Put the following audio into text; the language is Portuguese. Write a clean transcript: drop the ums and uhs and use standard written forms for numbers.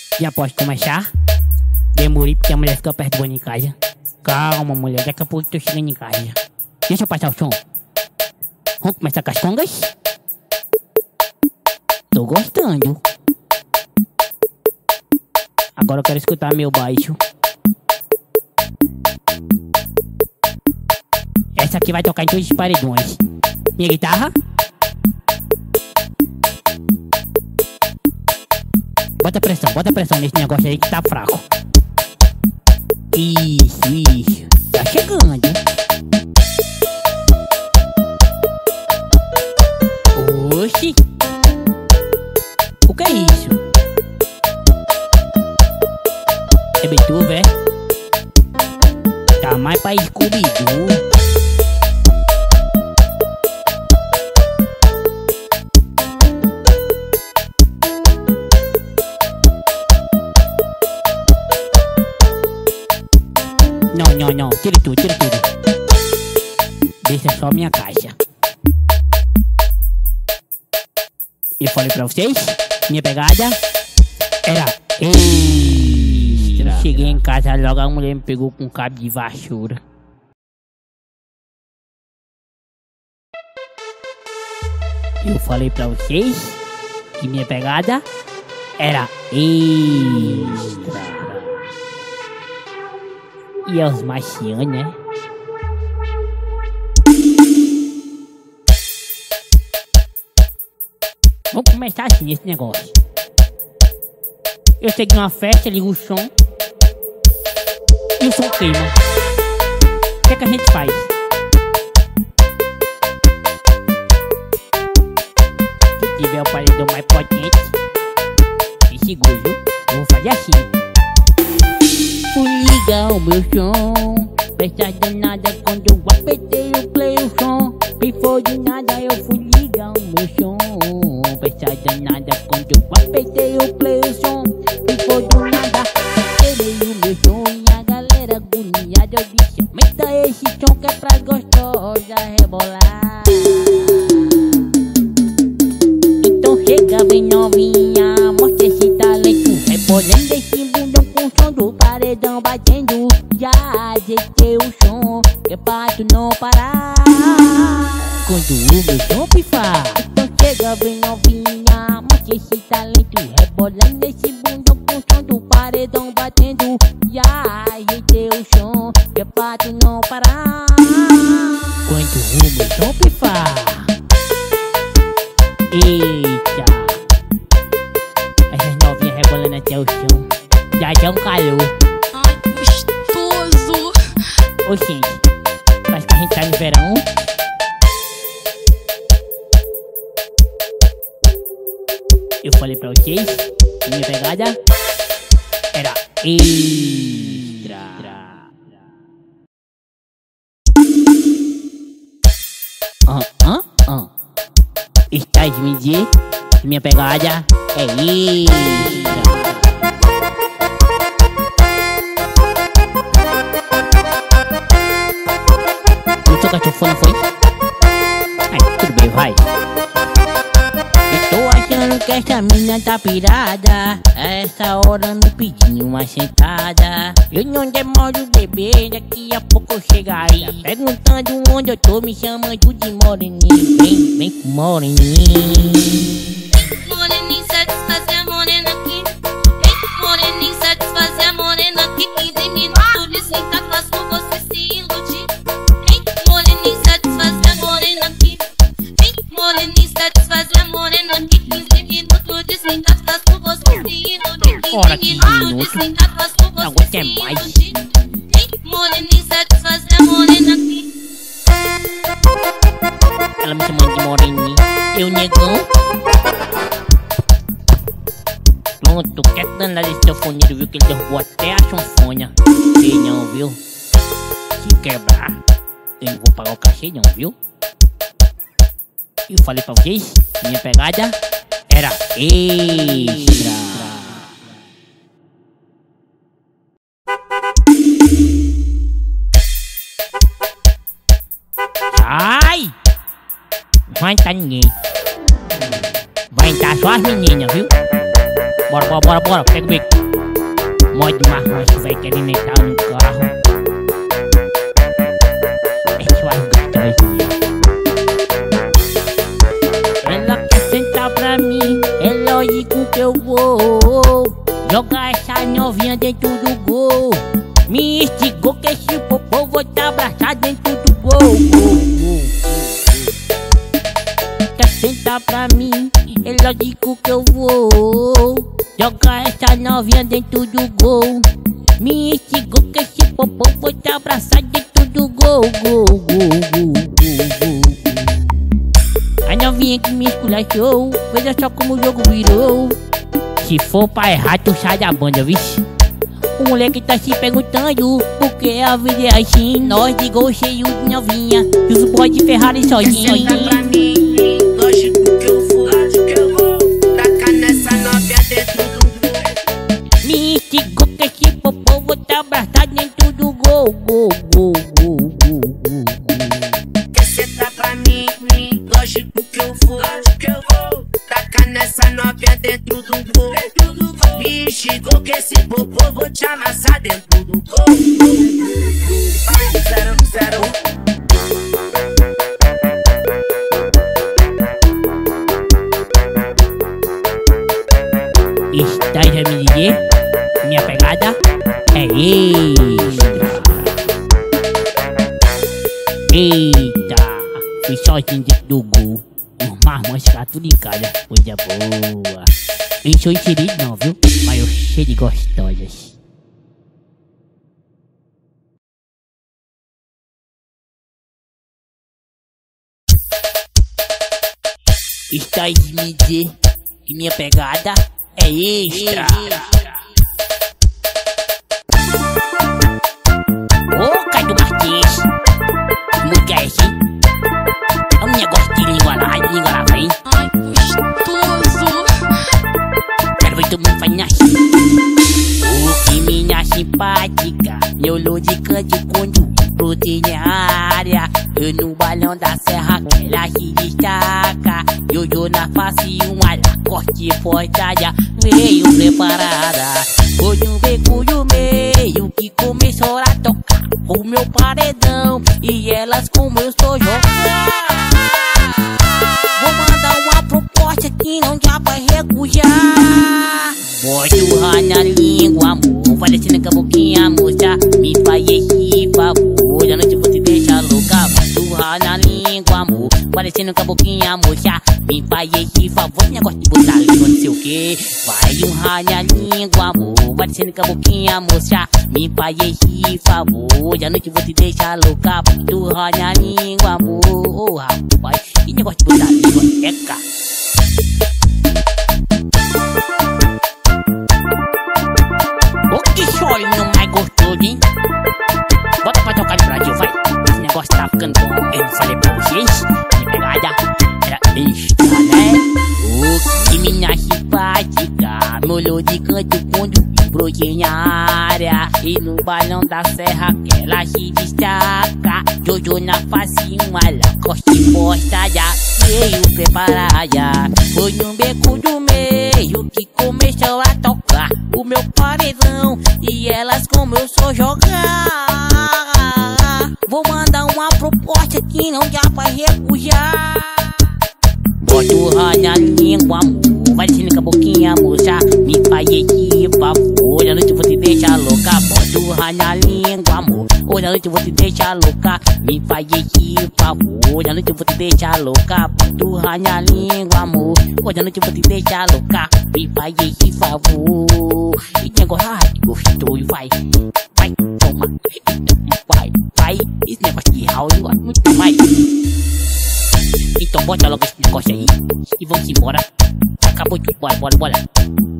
Já pode começar? Demorei porque a mulher fica perto do banho em casa. Calma, mulher, daqui a pouco eu tô chegando em casa. Deixa eu passar o som. Vamos começar com as congas? Tô gostando. Agora eu quero escutar meu baixo. Essa aqui vai tocar em todos os paredões. Minha guitarra. Bota pressão nesse negócio aí que tá fraco. Isso. Tá chegando. Oxi. O que é isso? É Beethoven, é? Tá mais pra Scooby-Doo. Não, tira tudo. Deixa só minha caixa. Eu falei pra vocês, minha pegada era extra. Cheguei em casa, logo a mulher me pegou com um cabo de vassoura. Eu falei pra vocês que minha pegada era extra. E é os marcianos, né? Vamos começar assim esse negócio. Eu chego numa festa, ligo o som e o som queima. O que é que a gente faz? Se tiver o paredão mais potente, me segura, viu? Eu vou fazer assim. Fui ligar o meu som, presta danada quando eu apertei o play o som. Pifou de nada, eu fui ligar o meu som, presta danada quando eu apertei o play o som. Pifou de nada, apertei o meu som e a galera agoniada. Eu disse, aumenta esse som que é pra gostosa rebolar. Então chega bem novinha, mostra esse talento, rebolando esse bundão com o som do paredão batendo. Já ajeitei o som, que é pra tu não parar quando o meu som pifar. Então chega bem novinha, mostra esse talento, rebolando esse bundão com o som do paredão batendo. Já ajeitei o som, que é pra tu não parar quando o meu som pifar. Eita, essas novinhas rebolando até o chão, já um calor. Ai, que gostoso. Ô gente, parece que a gente tá no verão. Eu falei pra vocês que minha pegada era extra. Estás me dizer que minha pegada é extra. O seu cachorro foi? Ai, tudo bem, vai. Eu tô achando que essa mina tá pirada. A essa hora me pedindo uma sentada. Eu não demoro, bebê, daqui a pouco eu chegarei. Perguntando onde eu tô, me chamando de moreninho. Vem com moreninho. Moreninho, satisfazer a morena aqui. Moreninho, satisfazer a morena aqui. 15 minutos de sentar, faço você se iludir. Moreninho, satisfazer a morena aqui. Moreninho, satisfazer a morena aqui. 15 minutos de sentar, faço você se iludir. Ora, 15 minutos. Não aguento mais. Moreninho, satisfazer a morena aqui. Ela me chamando de moreninho. Eu negão. Pronto, quer danar esse teu foneiro, viu? Que ele derrubou até a sanfona. Sei não, viu? Se quebrar, eu não vou pagar o cachê não, viu? Eu falei pra vocês, minha pegada era extra. Ai! Vai entrar ninguém. Vai entrar só as meninas, viu? Bora, pega o beco. Morde marrom, que vai querer metal no carro. Esse vai gostosinho. Ela quer sentar pra mim, é lógico que eu vou jogar essa novinha dentro do gol. Me instigou que esse popô vou te abraçar dentro do gol. Quer sentar pra mim, é lógico que eu vou jogar essa novinha dentro do gol. Me instigou que esse popô vou te abraçar dentro do gol. A novinha que me esculachou, veja só como o jogo virou. Se for pra errar, tu sai da banda, vixe. O moleque tá se perguntando por que a vida é assim. Nós de gol cheio de novinha e os boys de Ferrari sozinho. Senta pra mim, lógico que eu vou tacar nessa novinha dentro do gol. Me instigou que esse popô vou te abraçar dentro do gol. Quer sentar pra mim, lógico que eu vou tacar nessa novinha dentro do gol. Me instigou que esse popô vou te amassar dentro do gol. Vai, 0-0. Está já me dizer, minha pegada é extra. Eita, fui sozinho dentro do gol. Os marmões ficaram tudo em casa, coisa boa. Eu sou inserido não, viu? Mas eu cheio de gostosas. Está aí de me dizer que minha pegada é extra. Ô, Caio Martins, que música é essa, hein? É um negócio de língua lá vem. Ai, gostoso. Quero ver todo mundo fazendo assim. Ô, que minha simpática, meu ludificante quando brotei na área. Eu no balão da serra, ela se destaca. Jojo na face, uma corte fortada. Veio preparada, foi um beco do meio que começou a tocar o meu paredão. E elas começou a jogar. Vou mandar uma proposta que não dá pra recusar. Pode urrar na língua, amor, vai descendo com a boquinha, moça. Me faz esse favor, a noite eu vou te deixar louca. Pode urrar na língua, amor, vai descendo com a boquinha, moça. Me faz esse favor, negócio de botar língua, não sei o que. Vai urrar na língua, amor, vai descendo com a boquinha, moça. Me faz esse favor, a noite eu vou te deixar louca. Pode urrar na língua, amor, oh, rapaz, que negócio de botar língua, é cá. Que chorinho mais gostoso, hein? Bota pra tocar no Brasil, vai. Esse negócio tá ficando bom. Eu falei pra vocês, minha pegada era extra, né? Que minha simpática, meu olho de canto quando brotei na área. E no balão da serra que ela se destaca. Jojo na face, uma lacoste postada. Veio preparada, foi um beco do meio que começou a tocar o meu paredão. E elas começou a jogar. Vou mandar uma proposta que não dá pra recusar. Bota urrar na língua, amor, vai descendo com a boquinha, moça. Me faz esse favor, a noite eu vou te deixar louca. Bota urrar na língua, amor, hoje a noite eu vou te deixar louca. Me faz esse favor, a noite eu vou te deixar louca. Bota urrar na língua, amor, hoje a noite eu vou te deixar louca. Me faz esse favor. E tem agora, ai, que gostoso, vai, toma, vai. Esse negócio de house eu gosto muito mais. Então bota logo esse negócio aí e vamos embora. Acabou tudo, bora.